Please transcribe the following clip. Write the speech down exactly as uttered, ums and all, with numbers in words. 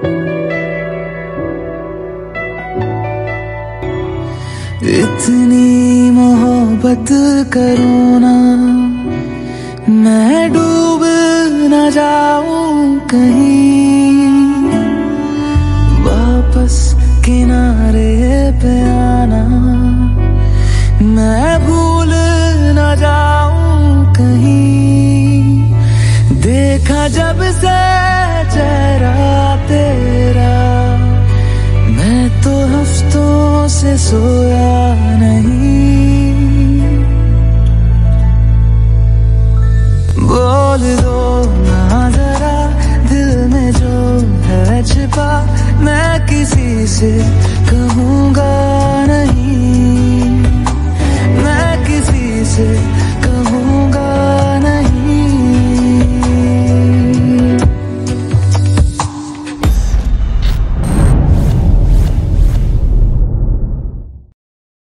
इतनी मोहब्बत करूँ ना, मैं डूब न जाऊं कहीं, वापस किनारे पे आना, मैं भूल न जाऊं कहीं। देखा जब से चेहरा तेरा, मैं तो हफ्तों से सोया नहीं। बोल दो ना जरा दिल में जो है छिपा, मैं किसी से